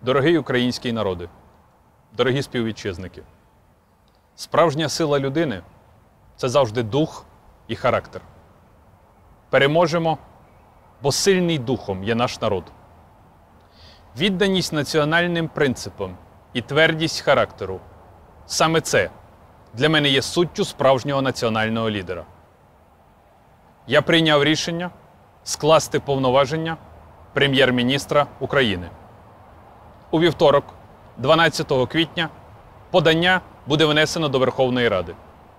Дорогий український народи, дорогі співвітчизники, справжня сила людини – це завжди дух і характер. Переможемо, бо сильний духом є наш народ. Відданість національним принципам і твердість характеру – саме це для мене є суттю справжнього національного лідера. Я прийняв рішення скласти повноваження прем'єр-міністра України. У вівторок, 12 квітня, подання буде внесено до Верховної Ради.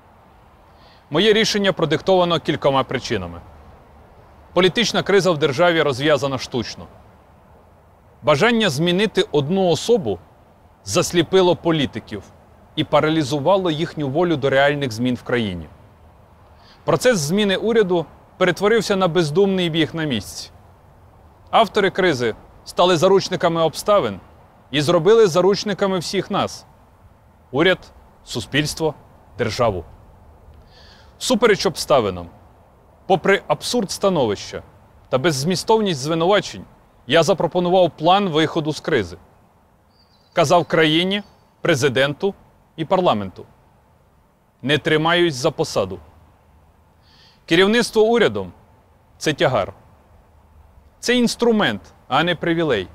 Моє рішення продиктовано кількома причинами. Політична криза в державі розв'язана штучно. Бажання змінити одну особу засліпило політиків і паралізувало їхню волю до реальних змін в країні. Процес зміни уряду перетворився на бездумний біг на місці. Автори кризи стали заручниками обставин і зробили заручниками всіх нас – уряд, суспільство, державу. Всупереч обставинам, попри абсурд становища та беззмістовність звинувачень, я запропонував план виходу з кризи. Казав країні, президенту і парламенту: не тримаюсь за посаду. Керівництво урядом – це тягар. Це інструмент, а не привілей.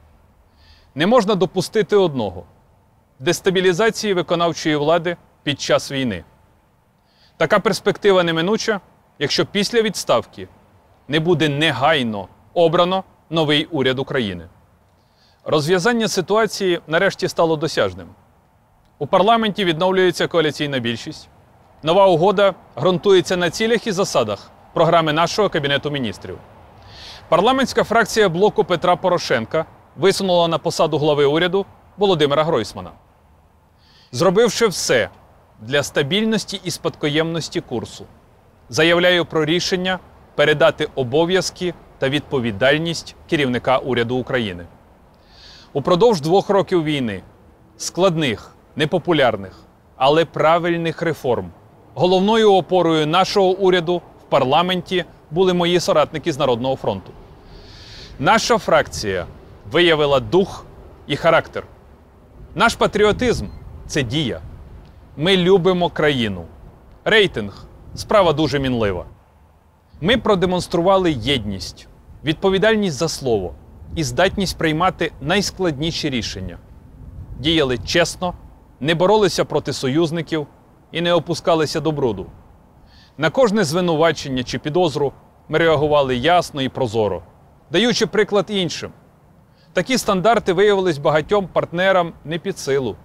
Не можна допустити одного – дестабілізації виконавчої влади під час війни. Така перспектива неминуча, якщо після відставки не буде негайно обрано новий уряд України. Розв'язання ситуації нарешті стало досяжним. У парламенті відновлюється коаліційна більшість. Нова угода ґрунтується на цілях і засадах програми нашого Кабінету міністрів. Парламентська фракція блоку Петра Порошенка висунула на посаду глави уряду Володимира Гройсмана. Зробивши все для стабільності і спадкоємності курсу, заявляю про рішення передати обов'язки та відповідальність керівника уряду України. Упродовж 2 років війни, складних, непопулярних, але правильних реформ, головною опорою нашого уряду в парламенті були мої соратники з Народного фронту. Наша фракція виявила дух і характер. Наш патріотизм – це дія. Ми любимо країну. Рейтинг – справа дуже мінлива. Ми продемонстрували єдність, відповідальність за слово і здатність приймати найскладніші рішення. Діяли чесно, не боролися проти союзників і не опускалися до бруду. На кожне звинувачення чи підозру ми реагували ясно і прозоро, даючи приклад іншим. Такі стандарти виявились багатьом партнерам не під силу.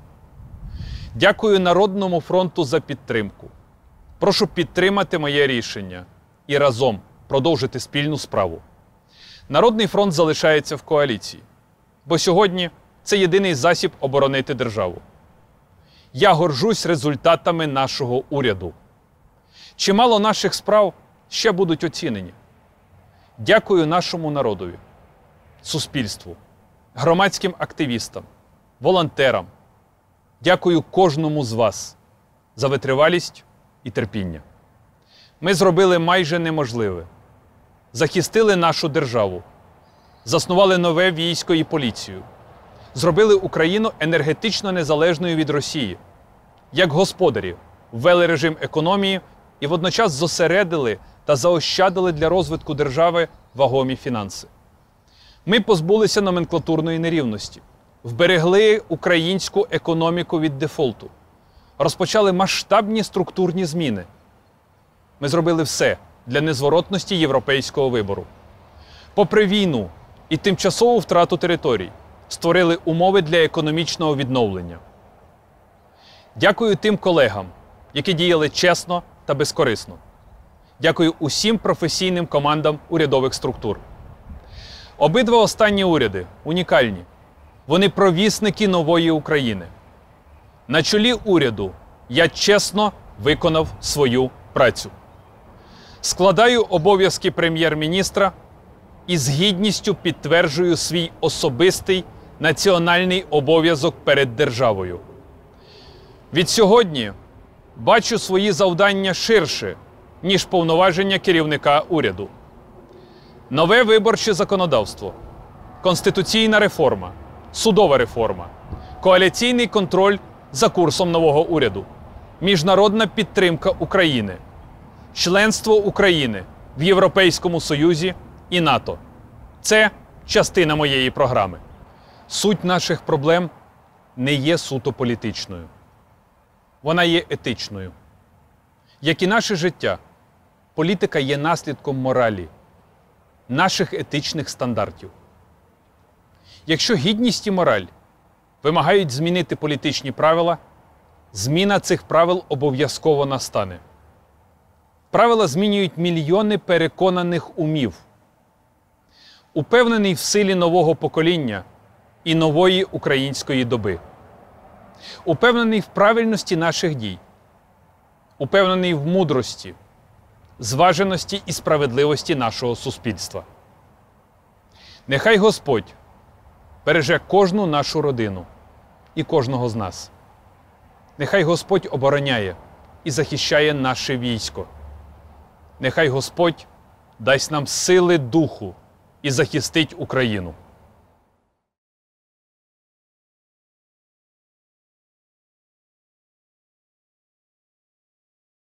Дякую Народному фронту за підтримку. Прошу підтримати моє рішення і разом продовжити спільну справу. Народний фронт залишається в коаліції, бо сьогодні це єдиний засіб оборонити державу. Я горжусь результатами нашого уряду. Чимало наших справ ще будуть оцінені. Дякую нашому народові, суспільству, громадським активістам, волонтерам. Дякую кожному з вас за витривалість і терпіння. Ми зробили майже неможливе. Захистили нашу державу, заснували нове військо і поліцію, зробили Україну енергетично незалежною від Росії. Як господарі ввели режим економії і водночас зосередили та заощадили для розвитку держави вагомі фінанси. Ми позбулися номенклатурної нерівності, вберегли українську економіку від дефолту, розпочали масштабні структурні зміни. Ми зробили все для незворотності європейського вибору. Попри війну і тимчасову втрату територій, створили умови для економічного відновлення. Дякую тим колегам, які діяли чесно та безкорисно. Дякую усім професійним командам урядових структур. Обидва останні уряди унікальні. Вони провісники нової України. На чолі уряду я чесно виконав свою працю. Складаю обов'язки прем'єр-міністра і з гідністю підтверджую свій особистий національний обов'язок перед державою. Відсьогодні бачу свої завдання ширше, ніж повноваження керівника уряду. Нове виборче законодавство, конституційна реформа, судова реформа, коаліційний контроль за курсом нового уряду, міжнародна підтримка України, членство України в Європейському Союзі і НАТО. Це частина моєї програми. Суть наших проблем не є суто політичною. Вона є етичною. Як і наше життя, політика є наслідком моралі, наших етичних стандартів. Якщо гідність і мораль вимагають змінити політичні правила, зміна цих правил обов'язково настане. Правила змінюють мільйони переконаних умів. Упевнений в силі нового покоління і нової української доби. Упевнений в правильності наших дій. Упевнений в мудрості, зваженості і справедливості нашого суспільства. Нехай Господь береже кожну нашу родину і кожного з нас. Нехай Господь обороняє і захищає наше військо. Нехай Господь дасть нам сили духу і захистить Україну.